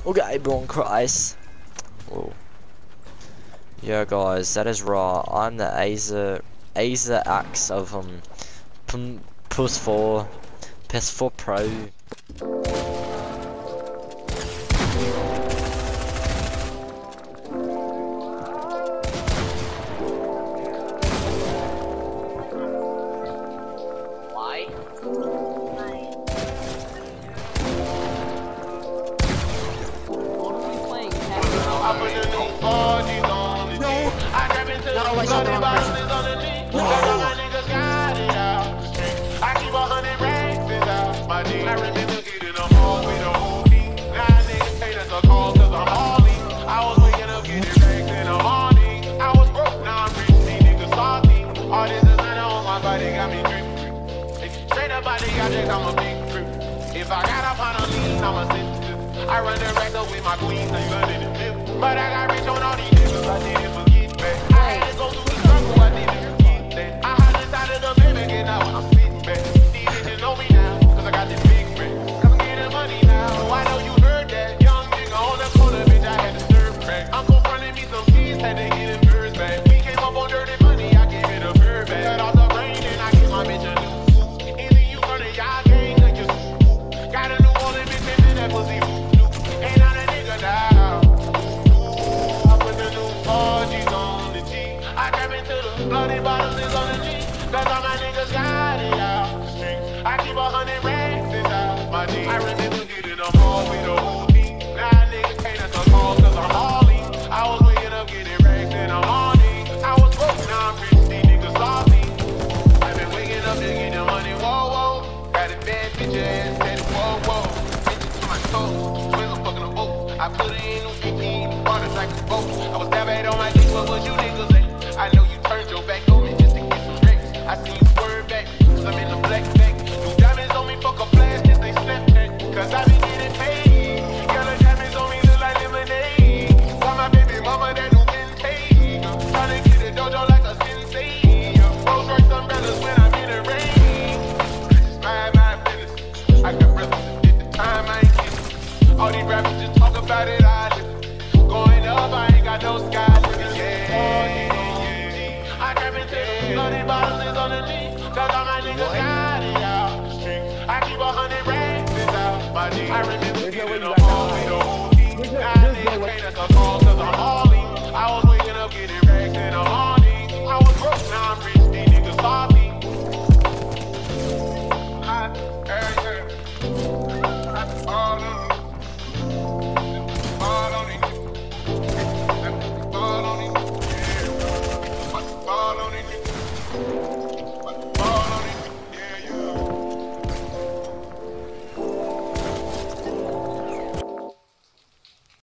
Okay, everyone cries. Whoa. Yeah, guys, that is raw. I'm the Acer Axe of PS4 Pro. If I got up on a lean, I'm a sensitive. I run the rack up with my queen, so you got in the middle. But I got rich on all these niggas, I didn't forget back. I had to go through the struggle, I didn't forget that. I had inside of the baby, and now I'm sitting back. These bitches know me now, cause I got this big friend. Cause I'm getting money now, I know you heard that. Young nigga on the corner, bitch, I had to serve crack. Uncle fronted me some keys, had to get his birds back. We came up on dirty money, I gave it a bird back. Cut off the brain, and I gave my bitch a new suit. Either you run it, y'all gang, or you got a new Orleans bitch in that pussy. Ain't on a nigga now. I put the new 4G's on the G. I trap into the bloody bottles is on the G. Cause all my niggas got it out the streets. I keep 100 racks inside my G. I remember getting them all with the whole team. Now niggas can't at the call cause I'm hauling. I was waking up getting racks in the morning. I was broke, now I'm rich, these niggas saw me. I've been waking up to get the money, whoa, whoa. Got a bad bitch ass, said whoa, whoa. Bitches to my toes, twins I'm fucking a boat. I put it in on 15, bought it like a boat. I was that bad on my dick, what was you niggas at? I know you turned your back on me just to get some racks. I see you swerve back, cause I'm in the black back. New diamonds on me, fuck a flash, just they snap back. Cause I be getting paid. Yellow diamonds on me look like lemonade. Got my baby mama that new vintage. Tryna get a dojo like a sensei. Rolls Royce umbrellas when I'm in the rain. Just mind my business. I got brothers that did the time, I ain't kidding. All these rappers just talk about it, I live. Going up, I ain't got no sky. I trap into the bloody bottles is on the G. Cause all my niggas got it out the streets. I keep 100 racks inside my G. I remember getting them